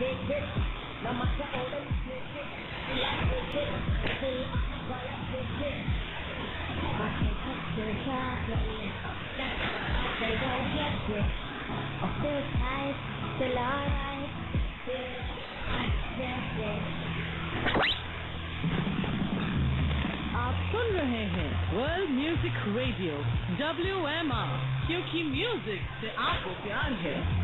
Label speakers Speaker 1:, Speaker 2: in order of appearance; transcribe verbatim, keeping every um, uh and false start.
Speaker 1: आप सुन रहे हैं world music radio W M R, क्योंकि म्यूजिक से आपको प्यार है।